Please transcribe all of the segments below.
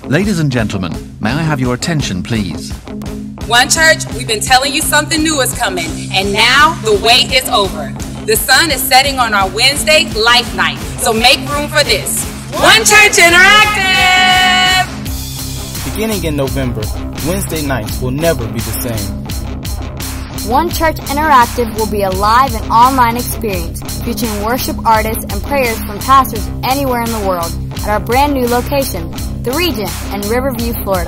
Ladies and gentlemen, may I have your attention, please? One Church, we've been telling you something new is coming, and now the wait is over. The sun is setting on our Wednesday Life Night, so make room for this. One Church Interactive! Beginning in November, Wednesday nights will never be the same. One Church Interactive will be a live and online experience featuring worship artists and prayers from pastors anywhere in the world at our brand new location, The Regent in Riverview, Florida.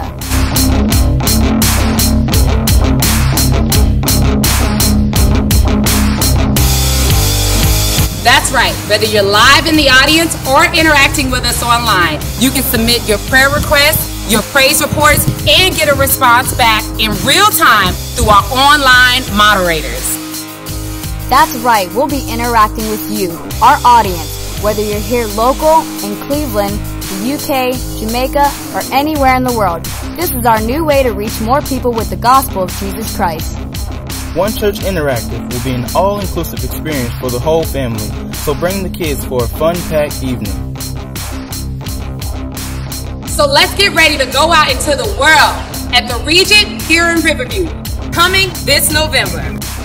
That's right. Whether you're live in the audience or interacting with us online, you can submit your prayer requests, your praise reports, and get a response back in real time through our online moderators. That's right. We'll be interacting with you, our audience, whether you're here local, in Cleveland, the UK, Jamaica, or anywhere in the world. This is our new way to reach more people with the gospel of Jesus Christ. One Church Interactive will be an all-inclusive experience for the whole family, so bring the kids for a fun-packed evening. So let's get ready to go out into the world at the Regent here in Riverview, coming this November.